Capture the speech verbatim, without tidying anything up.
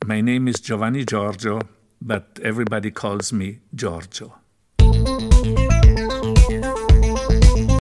my name is Giovanni Giorgio, but everybody calls me Giorgio.